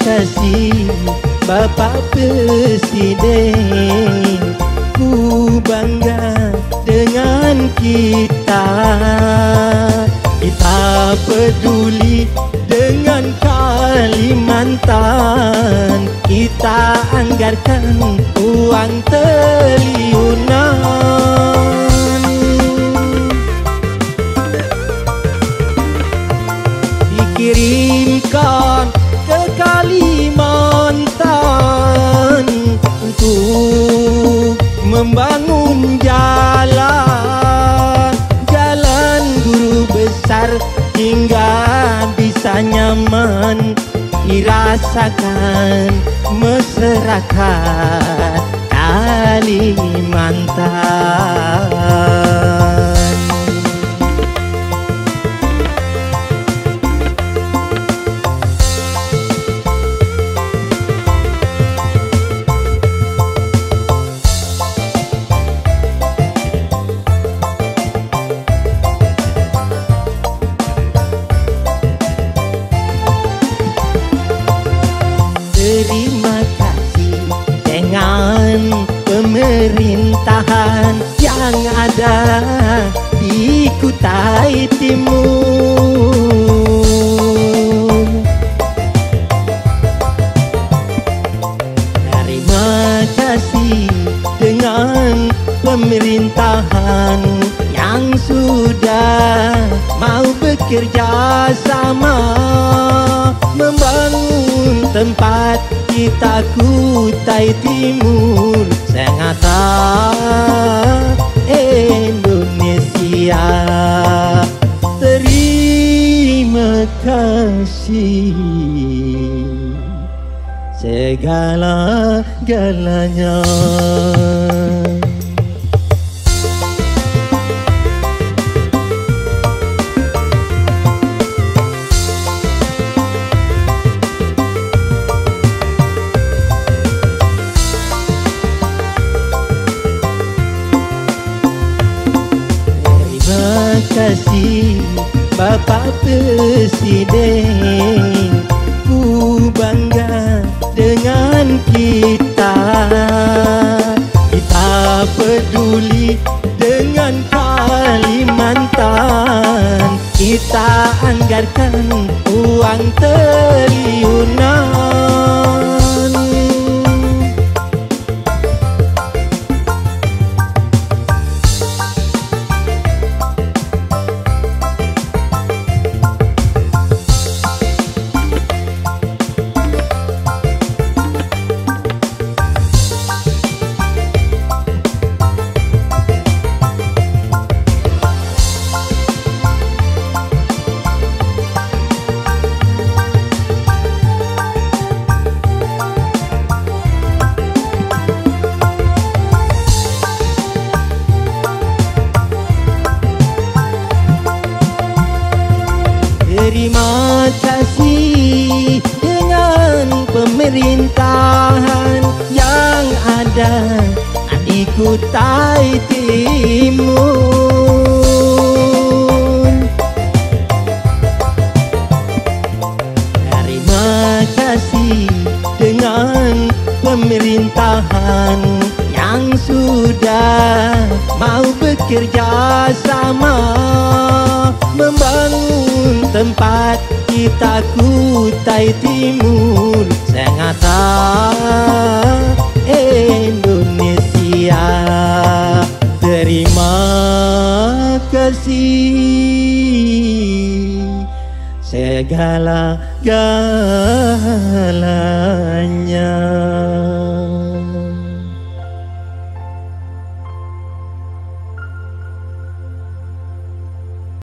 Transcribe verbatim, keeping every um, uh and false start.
kasih Bapak Presiden, ku bangga dengan kita. Kita peduli dengan Kalimantan, kita anggarkan uang triliunan. Dikirimkan ke Kalimantan untuk membangun jalan, jalan guru besar hingga bisa nyaman dirasakan masyarakat Kalimantan. Terima kasih dengan pemerintahan yang ada di Kutai Timur. Terima kasih dengan pemerintahan yang sudah mau bekerja sama membangun tempat kita Kutai Timur, Sengata Indonesia. Terima kasih segala-galanya. Terima kasih Bapak Presiden, ku bangga dengan kita. Kita peduli dengan Kalimantan, kita anggarkan uang triliunan. Terima kasih dengan pemerintahan yang ada di Kutai Timur. Terima kasih dengan pemerintahan yang sudah mau bekerja sama membangun tempat kita Kutai Timur, Sengata Indonesia. Terima kasih segala-galanya.